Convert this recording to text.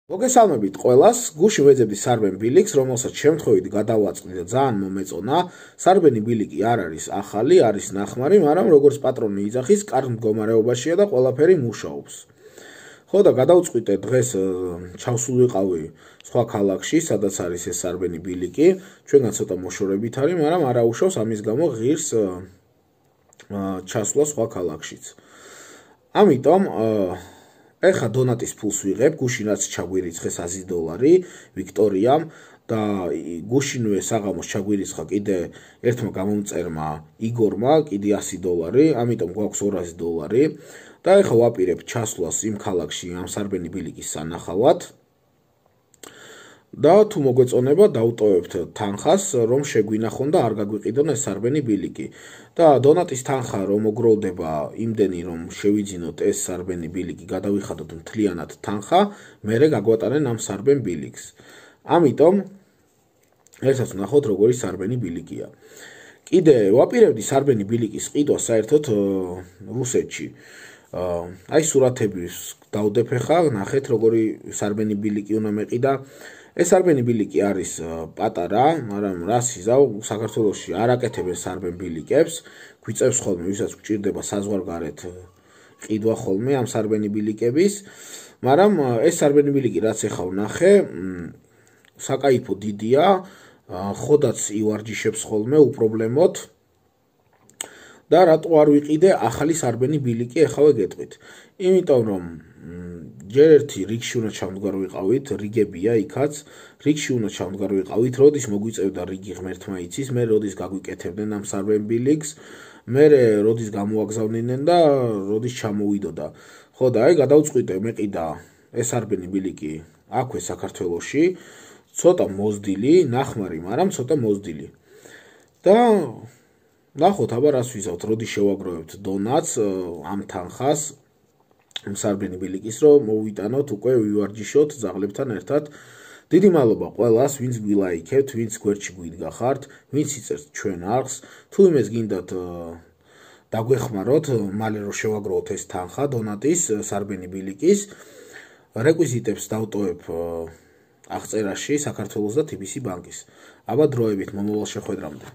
მოგესალმებით ყველას, გუში ვეძებდი სარბენ ბილიკს, რომელსაც შემთხვევით გადავაწყდი და ძალიან მომეწონა. სარბენი ბილიკი არ არის ახალი, არის ნახმარი, მაგრამ როგორც პატრონი იძახის, კარგ მდგომარეობაშია და ყველაფერი მუშაობს. ხო და გადავწყვიტე დღეს ჩავსულ ვიყავი სხვა ქალაქში, სადაც არის ეს სარბენი ბილიკი. ჩვენგან ცოტა მოშორებით არის, მაგრამ არ აუშავს, ამის გამო ღირს ჩასვლა სხვა ქალაქშიც. ამიტომ ეხა დონატის ფულს ვიღებ, გუშინ რაც ჩაგვირიცხეს $100 ვიქტორიამ და გუშინვე საღამოს ჩაგვირიცხა კიდე ერთმა გამომწერმა იგორმა კიდე $100, ამიტომ გვაქვს $200 და ეხა ვაპირებ ჩასვლას იმ ქალაქში ამ სარბენი ბილიკის სანახავად. და თუ მოგვეწონება დავტოვებთ თანხას, რომ შეგვინახონ და არ გაგვიყიდონ ეს სარბენი ბილიკი. და დონატის თანხა რომ მოგროვდება იმდენი რომ შევიძინოთ ეს სარბენი ბილიკი, გადავიხადოთ მთლიანად თანხა, მერე გაგვატანენ ამ სარბენ ბილიკს. ამიტომ ერთად ვნახოთ როგორი სარბენი ბილიკია. კიდე ვაპირებდი სარბენი ბილიკის ყიდვა საერთოდ რუსეთში. აი სურათების დავდებ ხა, ნახეთ როგორი სარბენი ბილიკი უნდა მეყიდა. ეს სარბენი ბილიკი არის პატარა, მაგრამ რას იზავ, საქართველოში არ აკეთებენ სარბენ ბილიკებს, გვიწევს ხოლმე, ვისაც გვჭირდება საზღვარგარეთ ყიდვა ხოლმე ამ სარბენი ბილიკების, მაგრამ ეს სარბენი ბილიკი რაც ეხა ვნახე, საკაიფო დიდია, ხოდაც ივარჯიშებს ხოლმე უპრობლემოდ. და რატო არ ვიყიდე ახალი სარბენი ბილიკი ეხავე გეტყვით. იმიტომ რომ ჯერ ერთი რიგში უნდა ჩამდგარვიყავით, რიგებია იქაც, რიგში უნდა ჩამდგარვიყავით, როდის მოგვიწევდა რიგი ღმერთმა იცის, მე როდის გაგვიკეთებდნენ ამ სარბენ ბილიკს, მე როდის გამოაგზავნიდნენ და როდის ჩამოვიდოდა. ხო და აი გადავწყვიტე მეყიდა ეს სარბენი ბილიკი აქვე საქართველოში, ცოტა მოზდილი, ნახმარი, მაგრამ ცოტა მოზდილი. და ნახოთ აბა რას ვიზავთ, როდის შევაგროვებთ დონატს ამ თანხას სარბენი ბილიკის, რომ მოვიტანოთ უკვე ვივარჯიშოთ ძაღლებთან ერთად. დიდი მადლობა ყველას, ვინც გვილაიქებთ, ვინც გვერდში გვიდგახართ, ვინც იწერთ ჩვენ არხს. თუ იმეს გინდათ დაგვეხმაროთ, მალე რომ შევაგროვოთ ეს თანხა დონატის სარბენი ბილიკის, რეკვიზიტებს დავტოვებ აღწერაში საქართველოს და TBC ბანკის. აბა დროებით მომავალ შეხვედრამდე.